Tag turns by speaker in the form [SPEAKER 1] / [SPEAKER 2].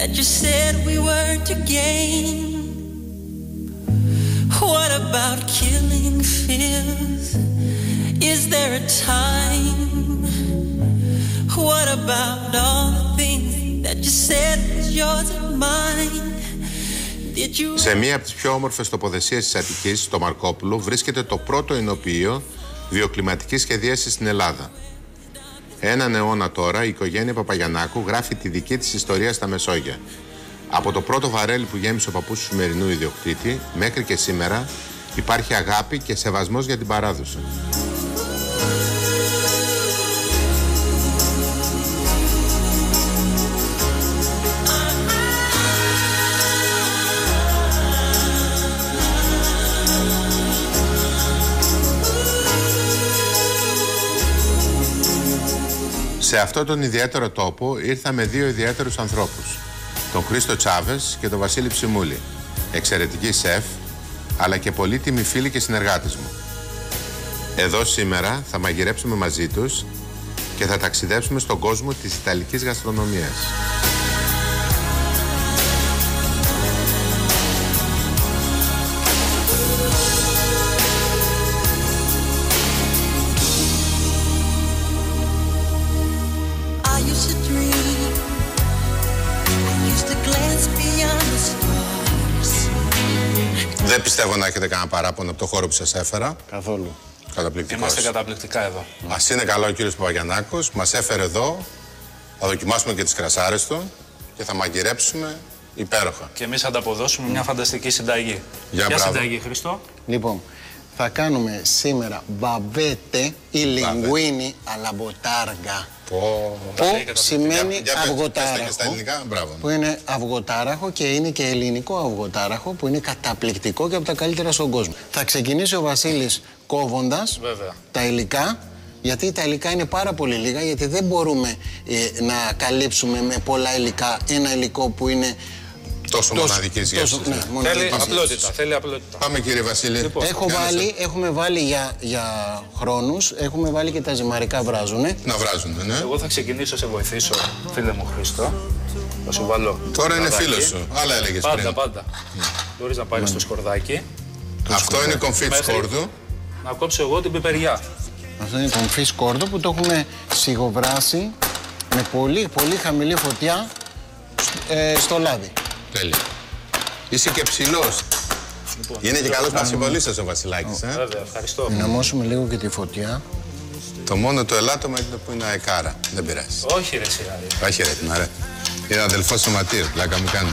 [SPEAKER 1] that you said we were to gain? What about killing fears? Is there a time? What about all the things that you said was yours and mine? Σε μία από τις πιο όμορφες τοποθεσίες της Αττικής, στο Μαρκόπουλο, βρίσκεται το πρώτο ενοποιείο βιοκλιματικής σχεδίασης στην Ελλάδα. Έναν αιώνα τώρα η οικογένεια Παπαγιαννάκου γράφει τη δική της ιστορία στα Μεσόγεια. Από το πρώτο βαρέλι που γέμισε ο παππούς του σημερινού ιδιοκτήτη μέχρι και σήμερα υπάρχει αγάπη και σεβασμός για την παράδοση. Σε αυτόν τον ιδιαίτερο τόπο ήρθα με δύο ιδιαίτερους ανθρώπους, τον Χρήστο Τσάβες και τον Βασίλη Ψιμούλη, εξαιρετικοί σεφ, αλλά και πολύτιμοι φίλοι και συνεργάτες μου. Εδώ σήμερα θα μαγειρέψουμε μαζί τους και θα ταξιδέψουμε στον κόσμο της Ιταλικής γαστρονομίας. Δεν πιστεύω να έχετε κανένα παράπονο από το χώρο που σας έφερα.
[SPEAKER 2] Καθόλου.
[SPEAKER 1] Καταπληκτικός.
[SPEAKER 2] Είμαστε καταπληκτικά εδώ.
[SPEAKER 1] Ας είναι καλό ο κύριος Παπαγιαννάκος. Μας έφερε εδώ. Θα δοκιμάσουμε και τις κρασάρες του και θα μαγειρέψουμε υπέροχα.
[SPEAKER 2] Και εμείς θα ανταποδώσουμε μια φανταστική συνταγή.
[SPEAKER 1] Ποια
[SPEAKER 2] συνταγή, Χριστό?
[SPEAKER 3] Λοιπόν, θα κάνουμε σήμερα μπαβέτε ή λιγκουίνι αλλά μποτάργα. Που σημαίνει αυγοτάραχο. Που είναι αυγοτάραχο και είναι και ελληνικό αυγοτάραχο που είναι καταπληκτικό και από τα καλύτερα στον κόσμο. Θα ξεκινήσει ο Βασίλης κόβοντας τα υλικά, γιατί τα υλικά είναι πάρα πολύ λίγα, γιατί δεν μπορούμε να καλύψουμε με πολλά υλικά ένα υλικό που είναι
[SPEAKER 1] τόσο μοναδικής γεύσης.
[SPEAKER 2] Θέλει απλότητα.
[SPEAKER 1] Πάμε κύριε Βασίλη.
[SPEAKER 3] Λοιπόν, έχουμε βάλει για χρόνους, έχουμε βάλει και τα ζυμαρικά βράζουνε.
[SPEAKER 1] Να βράζουνε, ναι.
[SPEAKER 2] Εγώ θα ξεκινήσω, σε βοηθήσω, φίλε μου Χρήστο. Θα σου βάλω.
[SPEAKER 1] Τώρα είναι φίλος σου. Άλλα έλεγες πριν.
[SPEAKER 2] Πάντα. Μπορείς να πάρεις το σκορδάκι.
[SPEAKER 1] Αυτό είναι κομφί του σκόρδου.
[SPEAKER 2] Να κόψω εγώ την πιπεριά.
[SPEAKER 3] Αυτό είναι κομφί σκόρδο που το έχουμε σιγοβράσει με πολύ χαμηλή φωτιά στο λάδι.
[SPEAKER 1] Τέλεια. Είσαι και ψηλός. Λοιπόν, είναι και καλός πασιβολίστας ο Βασιλάκης.
[SPEAKER 2] Βέβαια, ευχαριστώ.
[SPEAKER 3] Δυναμώσουμε λίγο και τη φωτιά.
[SPEAKER 1] Το μόνο το ελάττωμα είναι που είναι αεκάρα. Δεν πειράζει.
[SPEAKER 2] Όχι ρε σιγά.
[SPEAKER 1] Όχι ρε, την αρέ. Είναι αδελφός σωματείο, πλάκα μου κάνει.